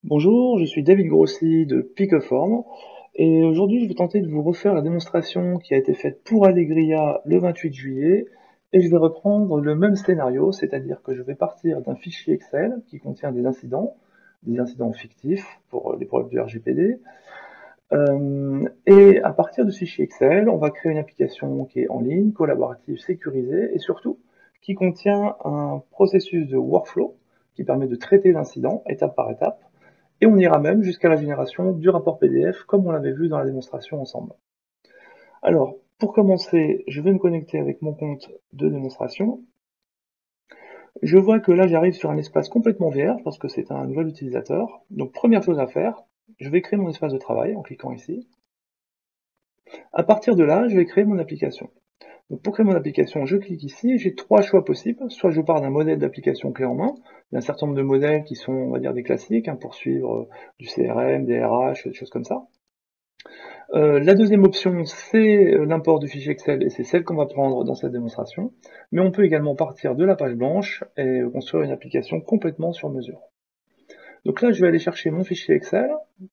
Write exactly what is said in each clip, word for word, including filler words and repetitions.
Bonjour, je suis David Grossi de Picoform et aujourd'hui je vais tenter de vous refaire la démonstration qui a été faite pour Allegria le vingt-huit juillet et je vais reprendre le même scénario, c'est-à-dire que je vais partir d'un fichier Excel qui contient des incidents, des incidents fictifs pour les problèmes du R G P D. Euh, et à partir de ce fichier Excel, on va créer une application qui est en ligne, collaborative, sécurisée et surtout qui contient un processus de workflow qui permet de traiter l'incident étape par étape. Et on ira même jusqu'à la génération du rapport P D F, comme on l'avait vu dans la démonstration ensemble. Alors, pour commencer, je vais me connecter avec mon compte de démonstration. Je vois que là, j'arrive sur un espace complètement vierge, parce que c'est un nouvel utilisateur. Donc, première chose à faire, je vais créer mon espace de travail en cliquant ici. À partir de là, je vais créer mon application. Donc, pour créer mon application, je clique ici et j'ai trois choix possibles. Soit je pars d'un modèle d'application clé en main. Il y a un certain nombre de modèles qui sont, on va dire, des classiques, hein, pour suivre euh, du C R M, des R H, des choses comme ça. Euh, la deuxième option, c'est l'import du fichier Excel, et c'est celle qu'on va prendre dans cette démonstration. Mais on peut également partir de la page blanche et construire une application complètement sur mesure. Donc là, je vais aller chercher mon fichier Excel.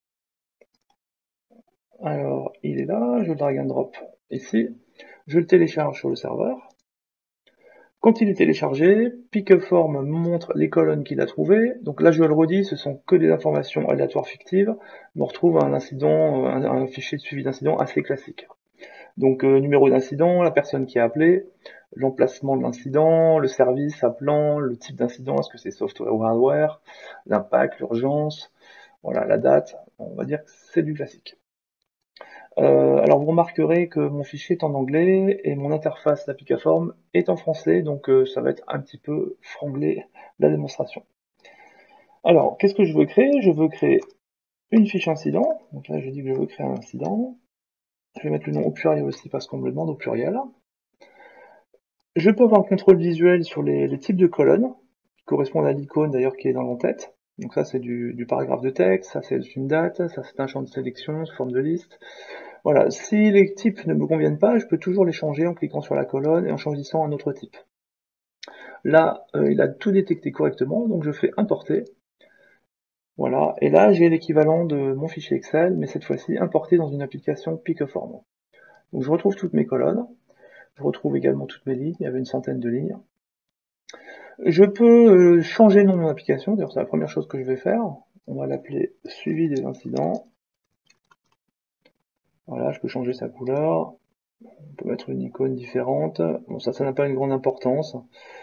Alors, il est là, je le drag and drop ici. Je le télécharge sur le serveur. Quand il est téléchargé, Picoform me montre les colonnes qu'il a trouvées. Donc là, je le redis, ce sont que des informations aléatoires fictives. On retrouve un incident, un, un fichier de suivi d'incident assez classique. Donc euh, numéro d'incident, la personne qui a appelé, l'emplacement de l'incident, le service appelant, le type d'incident, est-ce que c'est software ou hardware, l'impact, l'urgence, voilà, la date, on va dire que c'est du classique. Euh, alors vous remarquerez que mon fichier est en anglais et mon interface d'applicaform est en français, donc euh, ça va être un petit peu franglé la démonstration. Alors, qu'est-ce que je veux créer? Je veux créer une fiche incident, donc là je dis que je veux créer un incident. Je vais mettre le nom au pluriel aussi parce qu'on me le demande au pluriel. Je peux avoir un contrôle visuel sur les, les types de colonnes, qui correspondent à l'icône d'ailleurs qui est dans l'entête. Donc ça c'est du, du paragraphe de texte, ça c'est une date, ça c'est un champ de sélection sous forme de liste. Voilà, si les types ne me conviennent pas, je peux toujours les changer en cliquant sur la colonne et en choisissant un autre type. Là, euh, il a tout détecté correctement, donc je fais importer. Voilà, et là j'ai l'équivalent de mon fichier Excel, mais cette fois-ci importé dans une application Picoform. Donc je retrouve toutes mes colonnes, je retrouve également toutes mes lignes, il y avait une centaine de lignes. Je peux euh, changer le nom de mon application, d'ailleurs c'est la première chose que je vais faire. On va l'appeler suivi des incidents. Voilà, je peux changer sa couleur. On peut mettre une icône différente. Bon, ça, ça n'a pas une grande importance.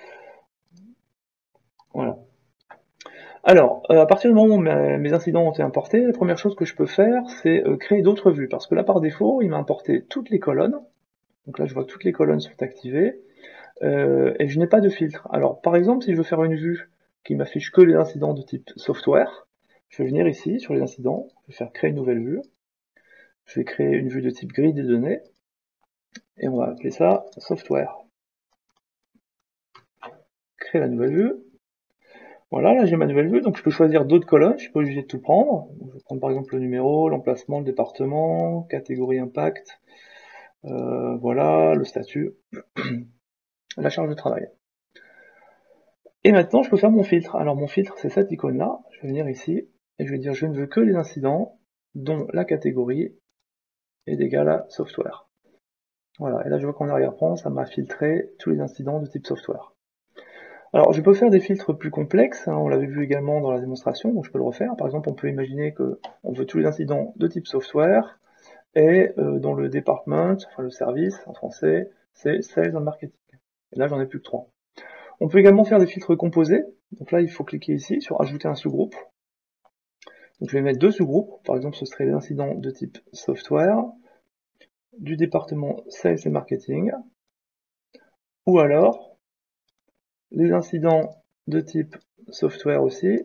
Voilà. Alors, euh, à partir du moment où mes, mes incidents ont été importés, la première chose que je peux faire, c'est euh, créer d'autres vues. Parce que là, par défaut, il m'a importé toutes les colonnes. Donc là, je vois que toutes les colonnes sont activées. Euh, et je n'ai pas de filtre. Alors, par exemple, si je veux faire une vue qui m'affiche que les incidents de type software, je vais venir ici, sur les incidents, je vais faire créer une nouvelle vue. Je vais créer une vue de type grille des données, et on va appeler ça software. Créer la nouvelle vue. Voilà, là j'ai ma nouvelle vue, donc je peux choisir d'autres colonnes, je suis pas obligé de tout prendre. Je vais prendre par exemple le numéro, l'emplacement, le département, catégorie impact, euh, voilà, le statut, la charge de travail. Et maintenant je peux faire mon filtre. Alors mon filtre c'est cette icône là, je vais venir ici, et je vais dire je ne veux que les incidents dont la catégorie est égale à software. Voilà, et là je vois qu'en arrière-plan, ça m'a filtré tous les incidents de type software. Alors je peux faire des filtres plus complexes, hein, on l'avait vu également dans la démonstration, donc je peux le refaire. Par exemple, on peut imaginer qu'on veut tous les incidents de type software, et euh, dans le department, enfin le service en français, c'est Sales and Marketing. Et là j'en ai plus que trois. On peut également faire des filtres composés, donc là il faut cliquer ici sur ajouter un sous-groupe. Donc je vais mettre deux sous-groupes, par exemple ce serait les incidents de type software, du département Sales et Marketing, ou alors les incidents de type software aussi,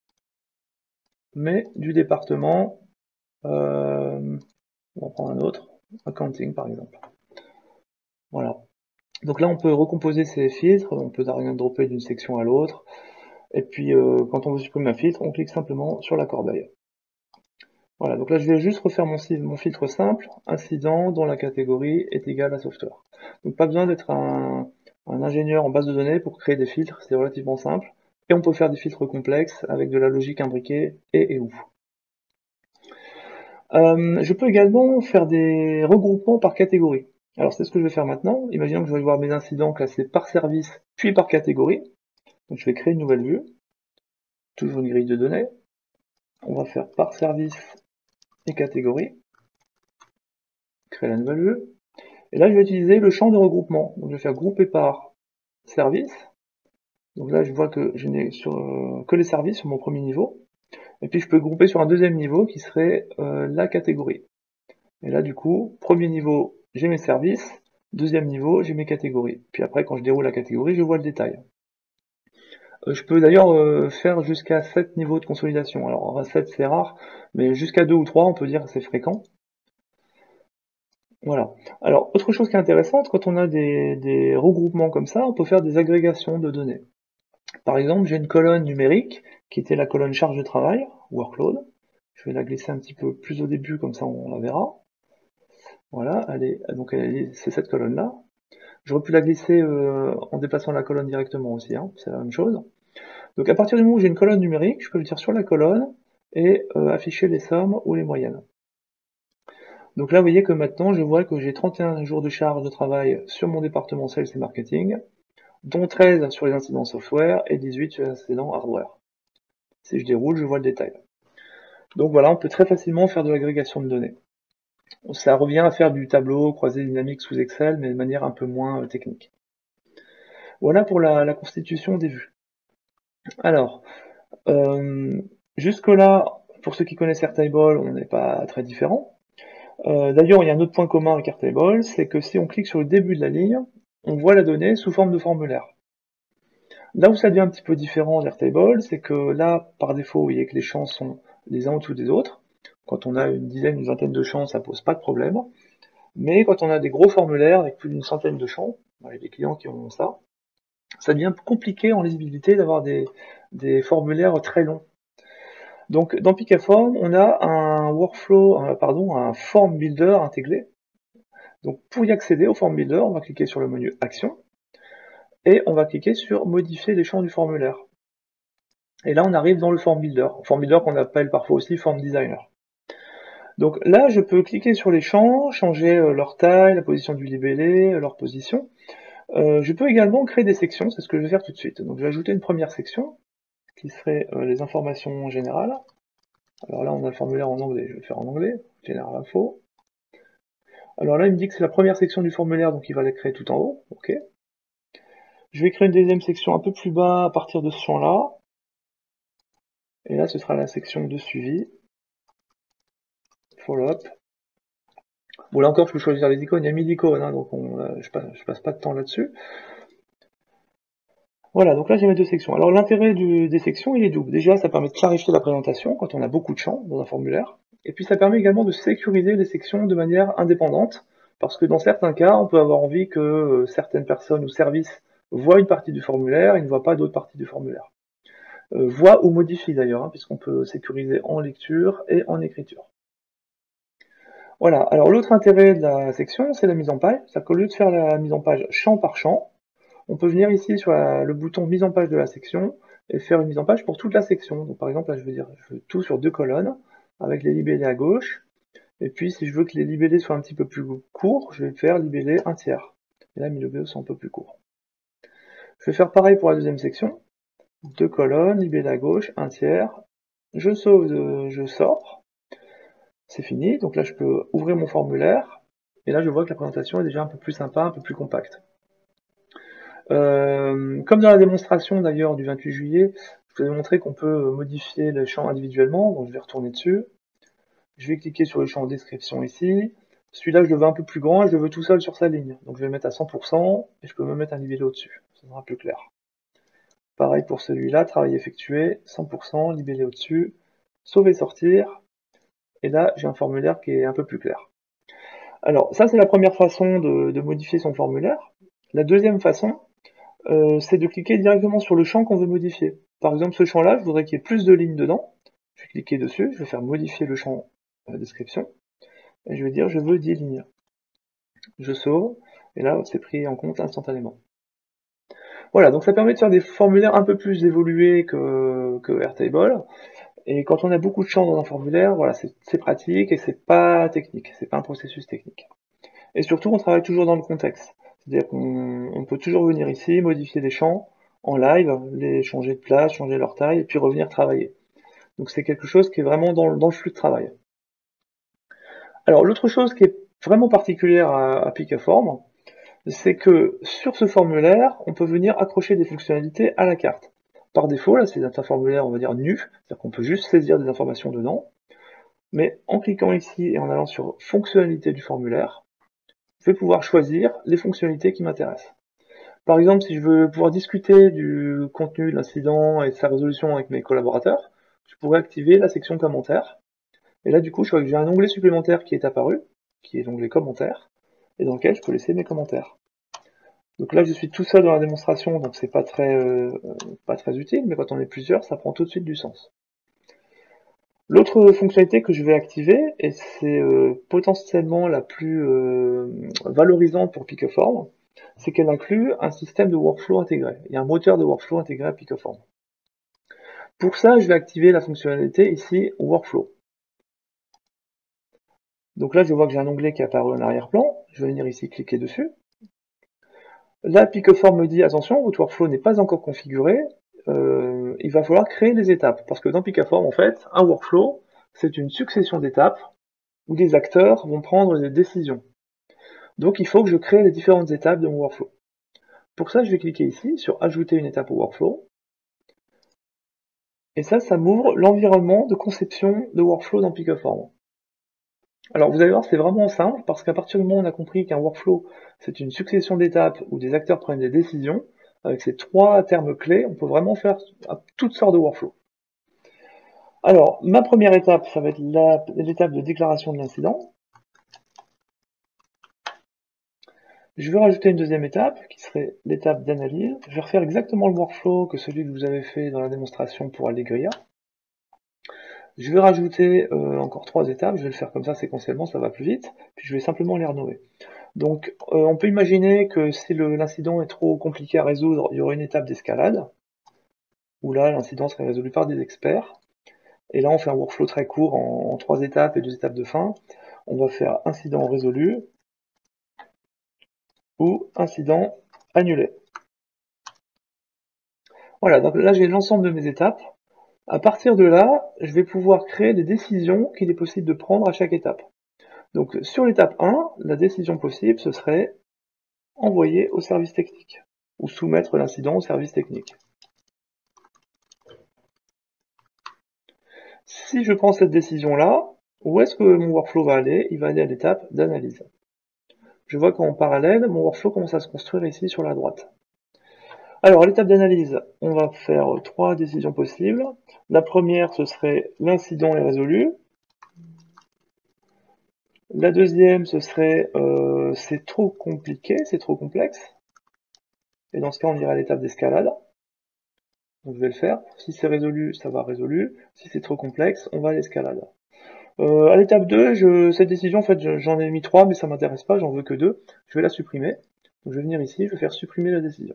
mais du département, euh, on va prendre un autre, accounting par exemple. Voilà. Donc là on peut recomposer ces filtres, on peut drag and dropper d'une section à l'autre, et puis euh, quand on veut supprimer un filtre, on clique simplement sur la corbeille. Voilà, donc là je vais juste refaire mon, mon filtre simple, incident dont la catégorie est égale à software. Donc pas besoin d'être un, un ingénieur en base de données pour créer des filtres, c'est relativement simple. et on peut faire des filtres complexes avec de la logique imbriquée et et ou. Euh, je peux également faire des regroupements par catégorie. Alors c'est ce que je vais faire maintenant. Imaginons que je vais voir mes incidents classés par service, puis par catégorie. Donc je vais créer une nouvelle vue, toujours une grille de données. On va faire par service et catégorie. Créer la nouvelle vue. Et là je vais utiliser le champ de regroupement. Donc je vais faire grouper par service. Donc là je vois que je n'ai sur, euh, que les services sur mon premier niveau. Et puis je peux grouper sur un deuxième niveau qui serait euh, la catégorie. Et là du coup, premier niveau, j'ai mes services. Deuxième niveau, j'ai mes catégories. Puis après, quand je déroule la catégorie, je vois le détail. Euh, je peux d'ailleurs euh, faire jusqu'à sept niveaux de consolidation. Alors sept c'est rare, mais jusqu'à deux ou trois, on peut dire que c'est fréquent. Voilà. Alors, autre chose qui est intéressante, quand on a des, des regroupements comme ça, on peut faire des agrégations de données. Par exemple, j'ai une colonne numérique, qui était la colonne charge de travail, workload. Je vais la glisser un petit peu plus au début, comme ça on la verra. Voilà, elle est, donc c'est cette colonne-là. J'aurais pu la glisser euh, en déplaçant la colonne directement aussi, hein, c'est la même chose. Donc à partir du moment où j'ai une colonne numérique, je peux venir sur la colonne et euh, afficher les sommes ou les moyennes. Donc là, vous voyez que maintenant, je vois que j'ai trente et un jours de charge de travail sur mon département Sales et Marketing, dont treize sur les incidents software et dix-huit sur les incidents hardware. Si je déroule, je vois le détail. Donc voilà, on peut très facilement faire de l'agrégation de données. Ça revient à faire du tableau croisé dynamique sous Excel, mais de manière un peu moins technique. Voilà pour la, la constitution des vues. Alors, euh, jusque-là, pour ceux qui connaissent Airtable, on n'est pas très différent. Euh, D'ailleurs, il y a un autre point commun avec Airtable, c'est que si on clique sur le début de la ligne, on voit la donnée sous forme de formulaire. Là où ça devient un petit peu différent d'Airtable, c'est que là, par défaut, vous voyez que les champs sont les uns au-dessous des autres. Quand on a une dizaine, une vingtaine de champs, ça pose pas de problème. Mais quand on a des gros formulaires avec plus d'une centaine de champs, il y a des clients qui ont ça, ça devient compliqué en lisibilité d'avoir des, des formulaires très longs. Donc dans Picaform, on a un workflow, un, pardon, un form builder intégré. Donc pour y accéder au form builder, on va cliquer sur le menu Action et on va cliquer sur Modifier les champs du formulaire. Et là, on arrive dans le form builder, form builder qu'on appelle parfois aussi form designer. Donc là, je peux cliquer sur les champs, changer leur taille, la position du libellé, leur position. Euh, je peux également créer des sections, c'est ce que je vais faire tout de suite. Donc je vais ajouter une première section qui serait euh, les informations générales. Alors là, on a le formulaire en anglais, je vais le faire en anglais, Général Info. Alors là, il me dit que c'est la première section du formulaire, donc il va la créer tout en haut. Ok. Je vais créer une deuxième section un peu plus bas à partir de ce champ-là. Et là, ce sera la section de suivi. Follow-up. Bon, là encore, je peux choisir les icônes. Il y a mille icônes, hein, donc on, euh, je, passe, je passe pas de temps là-dessus. Voilà, donc là j'ai mes deux sections. Alors l'intérêt des sections, il est double. Déjà, ça permet de clarifier la présentation quand on a beaucoup de champs dans un formulaire. Et puis ça permet également de sécuriser les sections de manière indépendante, parce que dans certains cas, on peut avoir envie que euh, certaines personnes ou services voient une partie du formulaire et ne voient pas d'autres parties du formulaire. Euh, voient ou modifient d'ailleurs, hein, puisqu'on peut sécuriser en lecture et en écriture. Voilà, alors l'autre intérêt de la section, c'est la mise en page. C'est-à-dire qu'au lieu de faire la mise en page champ par champ, on peut venir ici sur la, le bouton mise en page de la section et faire une mise en page pour toute la section. Donc par exemple, là je veux dire je veux tout sur deux colonnes, avec les libellés à gauche. Et puis si je veux que les libellés soient un petit peu plus courts, je vais faire libellé un tiers. Et là mes libellés sont un peu plus courts. Je vais faire pareil pour la deuxième section. Deux colonnes, libellé à gauche, un tiers. Je sauve, je sors. C'est fini. Donc là je peux ouvrir mon formulaire. Et là je vois que la présentation est déjà un peu plus sympa, un peu plus compacte. Euh, comme dans la démonstration d'ailleurs du vingt-huit juillet, je vous ai montré qu'on peut modifier les champs individuellement, donc je vais retourner dessus. Je vais cliquer sur le champ description ici. Celui-là, je le veux un peu plus grand et je le veux tout seul sur sa ligne. Donc je vais le mettre à cent pour cent et je peux me mettre un libellé au-dessus. Ça sera plus clair. Pareil pour celui-là, travail effectué, cent pour cent, libellé au-dessus, sauver, sortir. Et là, j'ai un formulaire qui est un peu plus clair. Alors, ça, c'est la première façon de, de modifier son formulaire. La deuxième façon, Euh, c'est de cliquer directement sur le champ qu'on veut modifier. Par exemple, ce champ-là, je voudrais qu'il y ait plus de lignes dedans. Je vais cliquer dessus, je vais faire modifier le champ euh, description, et je vais dire je veux dix lignes. Je sauve, et là c'est pris en compte instantanément. Voilà, donc ça permet de faire des formulaires un peu plus évolués que, que Airtable. Et quand on a beaucoup de champs dans un formulaire, voilà, c'est pratique et c'est pas technique, c'est pas un processus technique. Et surtout, on travaille toujours dans le contexte. C'est-à-dire qu'on peut toujours venir ici, modifier les champs en live, les changer de place, changer leur taille, et puis revenir travailler. Donc c'est quelque chose qui est vraiment dans, dans le flux de travail. Alors l'autre chose qui est vraiment particulière à, à Picaform, c'est que sur ce formulaire, on peut venir accrocher des fonctionnalités à la carte. Par défaut, là, c'est un formulaire, on va dire, nu, c'est-à-dire qu'on peut juste saisir des informations dedans. Mais en cliquant ici et en allant sur fonctionnalités du formulaire, je vais pouvoir choisir les fonctionnalités qui m'intéressent. Par exemple, si je veux pouvoir discuter du contenu de l'incident et de sa résolution avec mes collaborateurs, je pourrais activer la section commentaires. Et là, du coup, je vois que j'ai un onglet supplémentaire qui est apparu, qui est l'onglet commentaires, et dans lequel je peux laisser mes commentaires. Donc là, je suis tout seul dans la démonstration, donc c'est pas très, euh, pas très utile, mais quand on est plusieurs, ça prend tout de suite du sens. L'autre fonctionnalité que je vais activer, et c'est euh, potentiellement la plus euh, valorisante pour Picoform, c'est qu'elle inclut un système de workflow intégré. Il y a un moteur de workflow intégré à Picoform. Pour ça, je vais activer la fonctionnalité ici Workflow. Donc là, je vois que j'ai un onglet qui est apparu en arrière-plan. Je vais venir ici cliquer dessus. Là, Picoform me dit, attention, votre workflow n'est pas encore configuré, euh, il va falloir créer des étapes. Parce que dans Picoform, en fait, un workflow, c'est une succession d'étapes où des acteurs vont prendre des décisions. Donc il faut que je crée les différentes étapes de mon workflow. Pour ça, je vais cliquer ici sur ajouter une étape au workflow. Et ça, ça m'ouvre l'environnement de conception de workflow dans Picoform. Alors vous allez voir, c'est vraiment simple, parce qu'à partir du moment où on a compris qu'un workflow, c'est une succession d'étapes où des acteurs prennent des décisions, avec ces trois termes clés, on peut vraiment faire toutes sortes de workflows. Alors, ma première étape, ça va être l'étape de déclaration de l'incident. Je vais rajouter une deuxième étape, qui serait l'étape d'analyse. Je vais refaire exactement le workflow que celui que vous avez fait dans la démonstration pour Allegria. Je vais rajouter euh, encore trois étapes, je vais le faire comme ça séquentiellement, ça va plus vite, puis je vais simplement les renommer. Donc euh, on peut imaginer que si l'incident est trop compliqué à résoudre, il y aurait une étape d'escalade, où là l'incident serait résolu par des experts. Et là on fait un workflow très court en, en trois étapes et deux étapes de fin. On va faire incident résolu ou incident annulé. Voilà, donc là j'ai l'ensemble de mes étapes. À partir de là, je vais pouvoir créer des décisions qu'il est possible de prendre à chaque étape. Donc sur l'étape un, la décision possible, ce serait envoyer au service technique, ou soumettre l'incident au service technique. Si je prends cette décision-là, où est-ce que mon workflow va aller? Il va aller à l'étape d'analyse. Je vois qu'en parallèle, mon workflow commence à se construire ici sur la droite. Alors, à l'étape d'analyse, on va faire trois décisions possibles. La première, ce serait l'incident est résolu. La deuxième, ce serait euh, c'est trop compliqué, c'est trop complexe. Et dans ce cas, on irait à l'étape d'escalade. Donc je vais le faire. Si c'est résolu, ça va résolu. Si c'est trop complexe, on va à l'escalade. Euh, à l'étape deux, je, cette décision, en fait, j'en ai mis trois, mais ça m'intéresse pas, j'en veux que deux. Je vais la supprimer. Donc je vais venir ici, je vais faire supprimer la décision.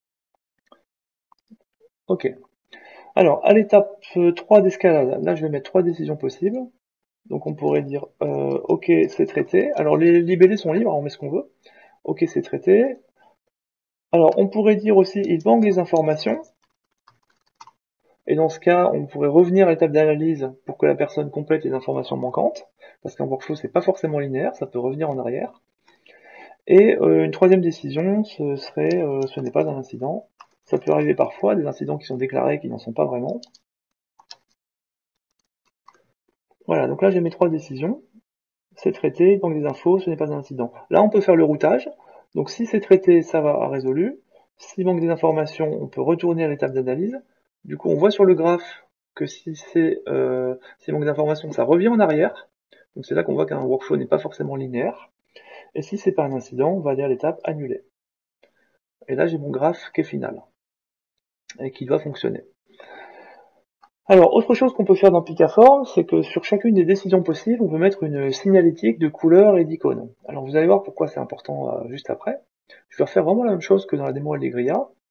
Ok. Alors, à l'étape trois d'escalade, là je vais mettre trois décisions possibles. Donc on pourrait dire euh, ok, c'est traité. Alors les libellés sont libres, on met ce qu'on veut. Ok, c'est traité. Alors on pourrait dire aussi il manque des informations. Et dans ce cas, on pourrait revenir à l'étape d'analyse pour que la personne complète les informations manquantes, parce qu'un workflow c'est pas forcément linéaire, ça peut revenir en arrière. Et euh, une troisième décision, ce serait euh, ce n'est pas un incident. Ça peut arriver parfois, des incidents qui sont déclarés qui n'en sont pas vraiment. Voilà, donc là j'ai mes trois décisions. C'est traité, il manque des infos, ce n'est pas un incident. Là on peut faire le routage. Donc si c'est traité, ça va à résolu. S'il manque des informations, on peut retourner à l'étape d'analyse. Du coup, on voit sur le graphe que si c'est euh, s'il manque d'informations, ça revient en arrière. Donc c'est là qu'on voit qu'un workflow n'est pas forcément linéaire. Et si c'est pas un incident, on va aller à l'étape annulée. Et là, j'ai mon graphe qui est final et qui doit fonctionner. Alors, autre chose qu'on peut faire dans Picaform, c'est que sur chacune des décisions possibles, on peut mettre une signalétique de couleurs et d'icônes. Alors, vous allez voir pourquoi c'est important euh, juste après. Je vais refaire vraiment la même chose que dans la démo Allegria.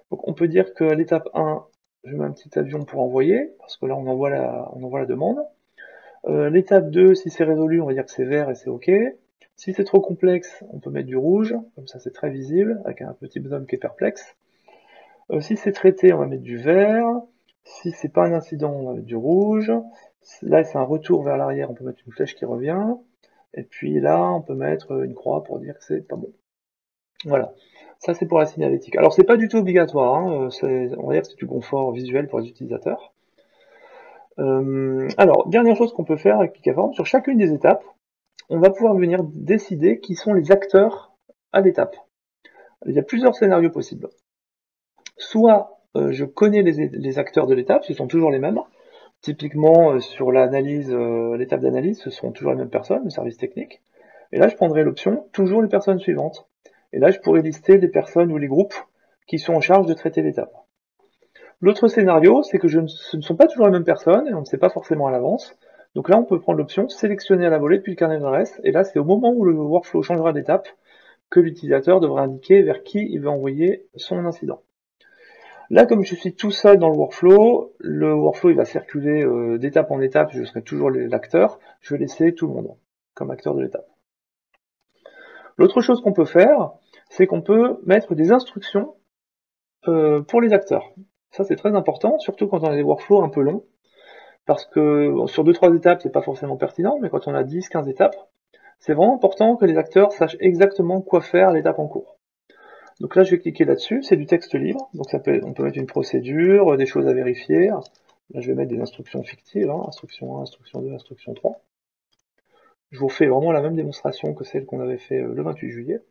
Donc on peut dire qu'à l'étape un, je mets un petit avion pour envoyer, parce que là on envoie la, on envoie la demande. Euh, l'étape deux, si c'est résolu, on va dire que c'est vert et c'est OK. Si c'est trop complexe, on peut mettre du rouge, comme ça c'est très visible, avec un petit bonhomme qui est perplexe. Euh, si c'est traité, on va mettre du vert. Si c'est pas un incident, on va mettre du rouge. Là, c'est un retour vers l'arrière, on peut mettre une flèche qui revient. Et puis là, on peut mettre une croix pour dire que c'est pas bon. Voilà. Ça, c'est pour la signalétique. Alors, c'est pas du tout obligatoire, hein. On va dire que c'est du confort visuel pour les utilisateurs. Euh, alors, dernière chose qu'on peut faire avec Picaform, sur chacune des étapes, on va pouvoir venir décider qui sont les acteurs à l'étape. Il y a plusieurs scénarios possibles. Soit euh, je connais les, les acteurs de l'étape, ce sont toujours les mêmes. Typiquement, euh, sur l'analyse, euh, l'étape d'analyse, ce sont toujours les mêmes personnes, le service technique. Et là, je prendrai l'option toujours les personnes suivantes. Et là, je pourrais lister les personnes ou les groupes qui sont en charge de traiter l'étape. L'autre scénario, c'est que je ne, ce ne sont pas toujours les mêmes personnes et on ne sait pas forcément à l'avance. Donc là, on peut prendre l'option sélectionner à la volée depuis le carnet d'adresse. Et là, c'est au moment où le workflow changera d'étape que l'utilisateur devra indiquer vers qui il veut envoyer son incident. Là, comme je suis tout seul dans le workflow, le workflow il va circuler euh, d'étape en étape, je serai toujours l'acteur, je vais laisser tout le monde comme acteur de l'étape. L'autre chose qu'on peut faire, c'est qu'on peut mettre des instructions euh, pour les acteurs. Ça c'est très important, surtout quand on a des workflows un peu longs, parce que bon, sur deux trois étapes c'est pas forcément pertinent, mais quand on a dix quinze étapes, c'est vraiment important que les acteurs sachent exactement quoi faire à l'étape en cours. Donc là, je vais cliquer là-dessus, c'est du texte libre, donc ça peut, on peut mettre une procédure, des choses à vérifier. Là, je vais mettre des instructions fictives, hein, instruction un, instruction deux, instruction trois. Je vous fais vraiment la même démonstration que celle qu'on avait fait le vingt-huit juillet.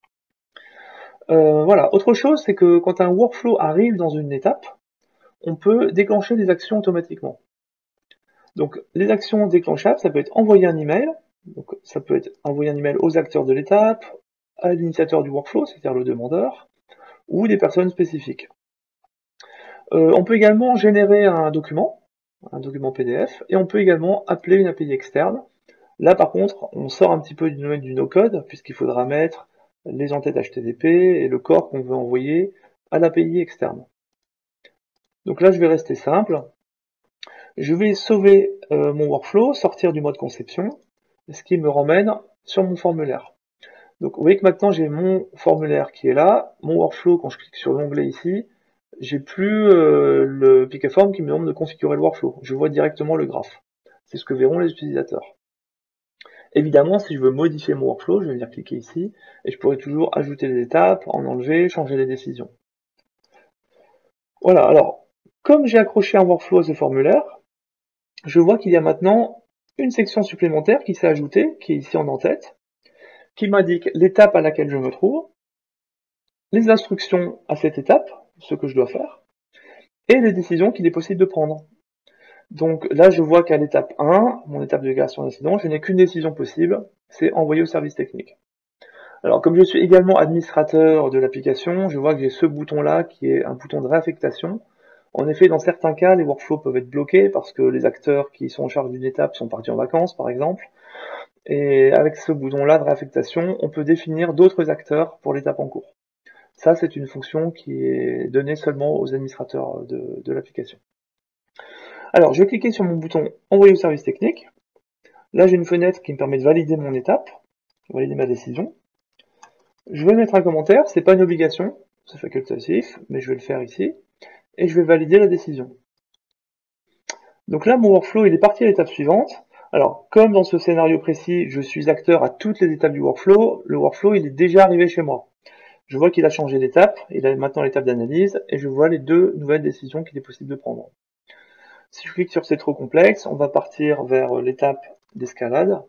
Euh, voilà, autre chose, c'est que quand un workflow arrive dans une étape, on peut déclencher des actions automatiquement. Donc les actions déclenchables, ça peut être envoyer un email, donc ça peut être envoyer un email aux acteurs de l'étape, à l'initiateur du workflow, c'est-à-dire le demandeur, ou des personnes spécifiques. Euh, on peut également générer un document, un document P D F, et on peut également appeler une A P I externe. Là par contre, on sort un petit peu du domaine du no-code, puisqu'il faudra mettre les entêtes H T T P et le corps qu'on veut envoyer à l'A P I externe. Donc là je vais rester simple. Je vais sauver euh, mon workflow, sortir du mode conception, ce qui me ramène sur mon formulaire. Donc vous voyez que maintenant j'ai mon formulaire qui est là, mon workflow, quand je clique sur l'onglet ici, j'ai plus euh, le Picaform qui me demande de configurer le workflow. Je vois directement le graphe. C'est ce que verront les utilisateurs. Évidemment, si je veux modifier mon workflow, je vais venir cliquer ici, et je pourrais toujours ajouter des étapes, en enlever, changer les décisions. Voilà, alors, comme j'ai accroché un workflow à ce formulaire, je vois qu'il y a maintenant une section supplémentaire qui s'est ajoutée, qui est ici en en-tête, qui m'indique l'étape à laquelle je me trouve, les instructions à cette étape, ce que je dois faire, et les décisions qu'il est possible de prendre. Donc là, je vois qu'à l'étape un, mon étape de création d'incident, je n'ai qu'une décision possible, c'est envoyer au service technique. Alors comme je suis également administrateur de l'application, je vois que j'ai ce bouton-là qui est un bouton de réaffectation. En effet, dans certains cas, les workflows peuvent être bloqués parce que les acteurs qui sont en charge d'une étape sont partis en vacances, par exemple. Et avec ce bouton-là de réaffectation, on peut définir d'autres acteurs pour l'étape en cours. Ça, c'est une fonction qui est donnée seulement aux administrateurs de, de l'application. Alors, je vais cliquer sur mon bouton « Envoyer au service technique ». Là, j'ai une fenêtre qui me permet de valider mon étape, valider ma décision. Je vais mettre un commentaire, c'est pas une obligation, c'est facultatif, mais je vais le faire ici. Et je vais valider la décision. Donc là, mon workflow, il est parti à l'étape suivante. Alors, comme dans ce scénario précis, je suis acteur à toutes les étapes du workflow, le workflow, il est déjà arrivé chez moi. Je vois qu'il a changé d'étape, il a maintenant l'étape d'analyse, et je vois les deux nouvelles décisions qu'il est possible de prendre. Si je clique sur c'est trop complexe, on va partir vers l'étape d'escalade.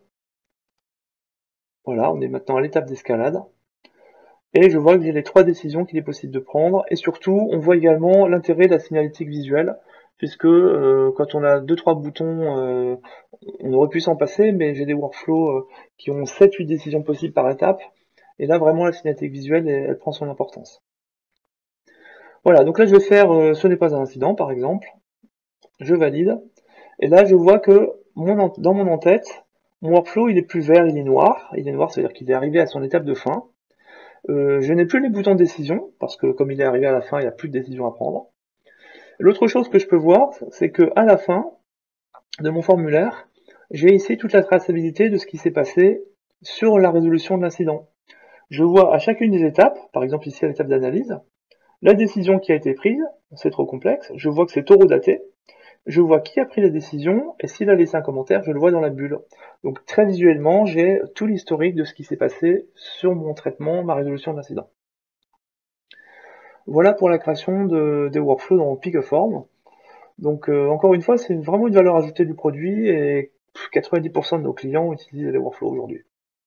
Voilà, on est maintenant à l'étape d'escalade. Et je vois que j'ai les trois décisions qu'il est possible de prendre, et surtout, on voit également l'intérêt de la signalétique visuelle, puisque euh, quand on a deux trois boutons, euh, on aurait pu s'en passer, mais j'ai des workflows euh, qui ont sept huit décisions possibles par étape, et là vraiment la signalétique visuelle, elle, elle prend son importance. Voilà, donc là je vais faire euh, ce n'est pas un incident par exemple, je valide, et là je vois que mon, dans mon en-tête, mon workflow il est plus vert, il est noir, il est noir, c'est-à-dire qu'il est arrivé à son étape de fin, Euh, je n'ai plus les boutons de décision, parce que comme il est arrivé à la fin, il n'y a plus de décision à prendre. L'autre chose que je peux voir, c'est que à la fin de mon formulaire, j'ai ici toute la traçabilité de ce qui s'est passé sur la résolution de l'incident. Je vois à chacune des étapes, par exemple ici à l'étape d'analyse, la décision qui a été prise, c'est trop complexe, je vois que c'est horodaté, je vois qui a pris la décision, et s'il a laissé un commentaire, je le vois dans la bulle. Donc très visuellement, j'ai tout l'historique de ce qui s'est passé sur mon traitement, ma résolution d'incident. Voilà pour la création de, des workflows dans Picoform. Donc euh, encore une fois, c'est vraiment une valeur ajoutée du produit, et quatre-vingt-dix pour cent de nos clients utilisent les workflows aujourd'hui.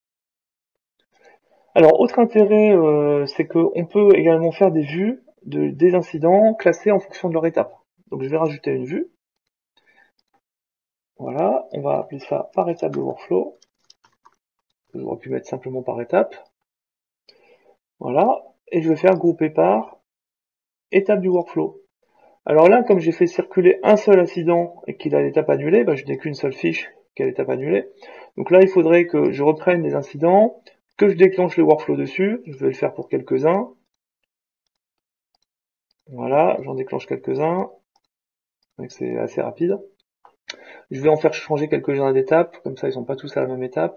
Alors, autre intérêt, euh, c'est qu'on peut également faire des vues de, des incidents classés en fonction de leur étape. Donc je vais rajouter une vue. Voilà, on va appeler ça par étape de workflow. J'aurais pu mettre simplement par étape. Voilà, et je vais faire grouper par étape du workflow. Alors là, comme j'ai fait circuler un seul incident et qu'il a l'étape annulée, bah, je n'ai qu'une seule fiche qui a l'étape annulée. Donc là, il faudrait que je reprenne les incidents, que je déclenche les workflows dessus. Je vais le faire pour quelques-uns. Voilà, j'en déclenche quelques-uns. C'est assez rapide. Je vais en faire changer quelques-uns d'étapes, comme ça ils sont pas tous à la même étape.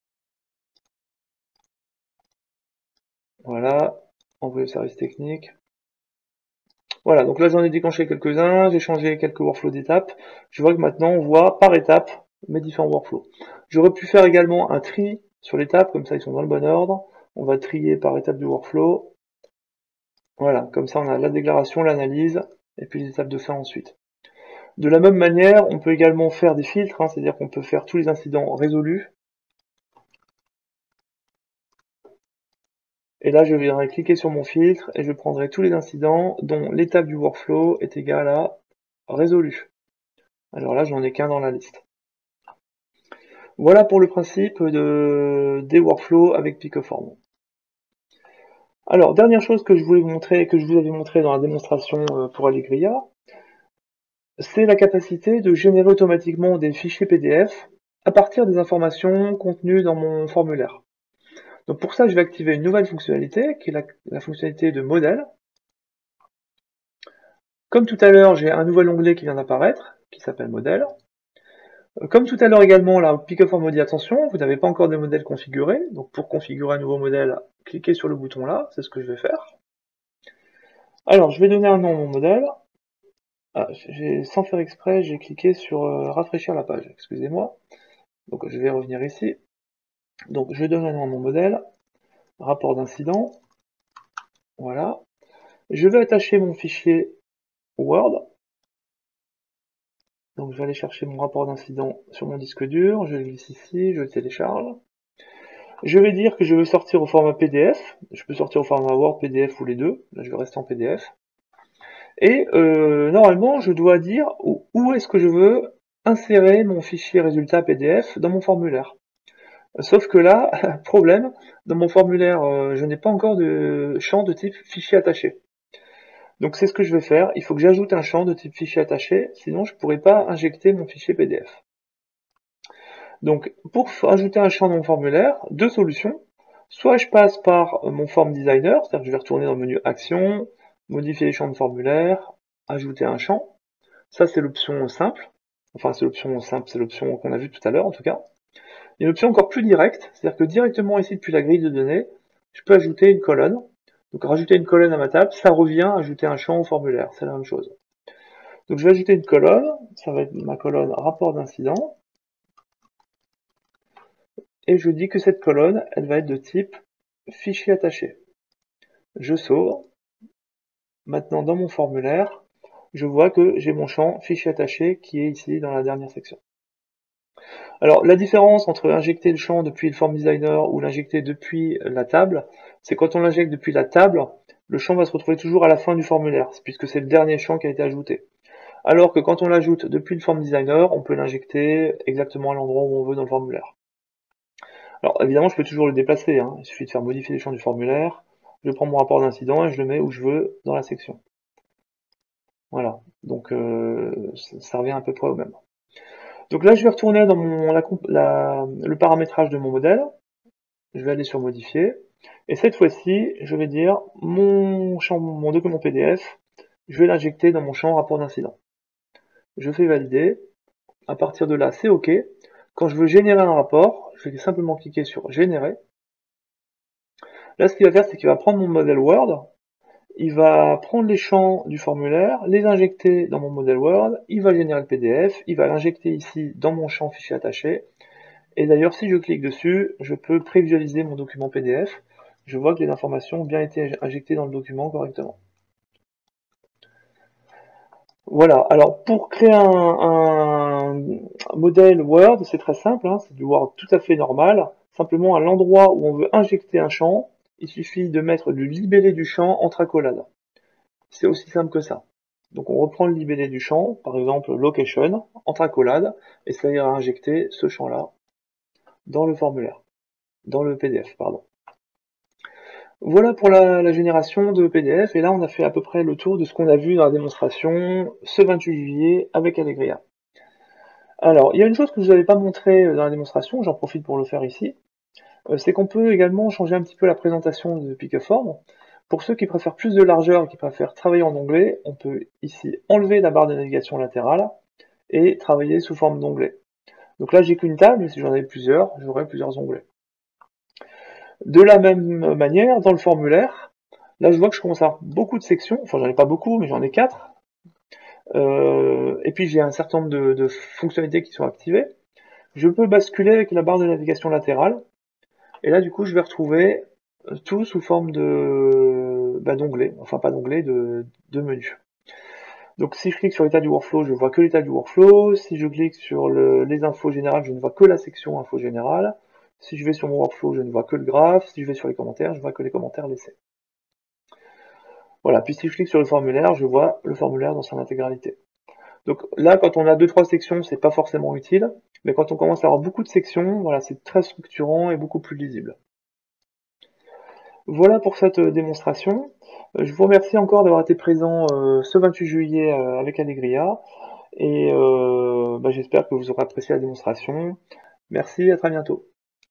Voilà, envoyer au service technique. Voilà, donc là j'en ai déclenché quelques-uns, j'ai changé quelques workflows d'étapes. Je vois que maintenant on voit par étape mes différents workflows. J'aurais pu faire également un tri sur l'étape, comme ça ils sont dans le bon ordre. On va trier par étape du workflow. Voilà, comme ça on a la déclaration, l'analyse, et puis les étapes de fin ensuite. De la même manière, on peut également faire des filtres, hein, c'est-à-dire qu'on peut faire tous les incidents résolus. Et là, je viendrai cliquer sur mon filtre et je prendrai tous les incidents dont l'étape du workflow est égale à résolu. Alors là, j'en ai qu'un dans la liste. Voilà pour le principe de, des workflows avec Picoform. Alors, dernière chose que je voulais vous montrer, que je vous avais montré dans la démonstration pour Allegria, c'est la capacité de générer automatiquement des fichiers P D F à partir des informations contenues dans mon formulaire. Donc pour ça, je vais activer une nouvelle fonctionnalité, qui est la, la fonctionnalité de modèle. Comme tout à l'heure, j'ai un nouvel onglet qui vient d'apparaître, qui s'appelle modèle. Comme tout à l'heure également, là, Picoform me dit attention, vous n'avez pas encore de modèle configuré. Donc pour configurer un nouveau modèle, cliquez sur le bouton là, c'est ce que je vais faire. Alors, je vais donner un nom à mon modèle. Ah, sans faire exprès, j'ai cliqué sur euh, rafraîchir la page, excusez-moi. Donc je vais revenir ici. Donc je donne un nom à mon modèle, rapport d'incident. Voilà. Je vais attacher mon fichier Word. Donc je vais aller chercher mon rapport d'incident sur mon disque dur, je le glisse ici, je le télécharge. Je vais dire que je veux sortir au format P D F, je peux sortir au format Word, P D F ou les deux, là je vais rester en P D F. Et euh, normalement je dois dire où, où est-ce que je veux insérer mon fichier résultat P D F dans mon formulaire. Sauf que là, problème, dans mon formulaire euh, je n'ai pas encore de champ de type fichier attaché. Donc c'est ce que je vais faire, il faut que j'ajoute un champ de type fichier attaché, sinon je ne pourrai pas injecter mon fichier P D F. Donc pour ajouter un champ dans mon formulaire, deux solutions. Soit je passe par mon form designer, c'est-à-dire que je vais retourner dans le menu action, modifier les champs de formulaire, ajouter un champ. Ça c'est l'option simple. Enfin c'est l'option simple, c'est l'option qu'on a vue tout à l'heure en tout cas. Il y a une option encore plus directe, c'est-à-dire que directement ici depuis la grille de données, je peux ajouter une colonne. Donc rajouter une colonne à ma table, ça revient à ajouter un champ au formulaire, c'est la même chose. Donc je vais ajouter une colonne, ça va être ma colonne rapport d'incident. Et je dis que cette colonne, elle va être de type fichier attaché. Je sauve. Maintenant, dans mon formulaire, je vois que j'ai mon champ fichier attaché qui est ici dans la dernière section. Alors, la différence entre injecter le champ depuis le form designer ou l'injecter depuis la table, c'est quand on l'injecte depuis la table, le champ va se retrouver toujours à la fin du formulaire, puisque c'est le dernier champ qui a été ajouté. Alors que quand on l'ajoute depuis le form designer, on peut l'injecter exactement à l'endroit où on veut dans le formulaire. Alors évidemment, je peux toujours le déplacer, hein. Il suffit de faire modifier les champs du formulaire, je prends mon rapport d'incident et je le mets où je veux dans la section. Voilà, donc euh, ça revient à peu près au même. Donc là, je vais retourner dans mon, la, la, le paramétrage de mon modèle, je vais aller sur modifier, Et cette fois-ci, je vais dire mon champ, mon document P D F, je vais l'injecter dans mon champ rapport d'incident. Je fais valider. À partir de là, c'est OK. Quand je veux générer un rapport, je vais simplement cliquer sur générer. Là, ce qu'il va faire, c'est qu'il va prendre mon modèle Word, il va prendre les champs du formulaire, les injecter dans mon modèle Word, il va générer le P D F, il va l'injecter ici dans mon champ fichier attaché. Et d'ailleurs, si je clique dessus, je peux prévisualiser mon document P D F. Je vois que les informations ont bien été injectées dans le document correctement. Voilà, alors pour créer un, un modèle Word, c'est très simple, hein, c'est du Word tout à fait normal. Simplement, à l'endroit où on veut injecter un champ, il suffit de mettre le libellé du champ entre accolades. C'est aussi simple que ça. Donc on reprend le libellé du champ, par exemple location, entre accolades, et ça ira injecter ce champ-là dans le formulaire, dans le P D F, pardon. Voilà pour la, la génération de P D F, et là on a fait à peu près le tour de ce qu'on a vu dans la démonstration ce vingt-huit juillet avec Allegria. Alors, il y a une chose que je vous avais pas montré dans la démonstration, j'en profite pour le faire ici, c'est qu'on peut également changer un petit peu la présentation de Piqueform. Pour ceux qui préfèrent plus de largeur et qui préfèrent travailler en onglet, on peut ici enlever la barre de navigation latérale et travailler sous forme d'onglet. Donc là j'ai qu'une table, mais si j'en avais plusieurs, j'aurais plusieurs onglets. De la même manière, dans le formulaire, là je vois que je commence à avoir beaucoup de sections, enfin j'en ai pas beaucoup, mais j'en ai quatre. Euh, et puis j'ai un certain nombre de, de fonctionnalités qui sont activées. Je peux basculer avec la barre de navigation latérale, et là du coup je vais retrouver tout sous forme de bah, d'onglets, enfin pas d'onglets, de, de menus. Donc si je clique sur l'état du workflow, je vois que l'état du workflow. Si je clique sur le, les infos générales, je ne vois que la section infos générales. Si je vais sur mon workflow, je ne vois que le graphe. Si je vais sur les commentaires, je vois que les commentaires laissés. Voilà, puis si je clique sur le formulaire, je vois le formulaire dans son intégralité. Donc là, quand on a deux trois sections, c'est pas forcément utile, mais quand on commence à avoir beaucoup de sections, voilà, c'est très structurant et beaucoup plus lisible. Voilà pour cette démonstration. Je vous remercie encore d'avoir été présent ce vingt-huit juillet avec Allegria. Et euh, bah, j'espère que vous aurez apprécié la démonstration. Merci, à très bientôt.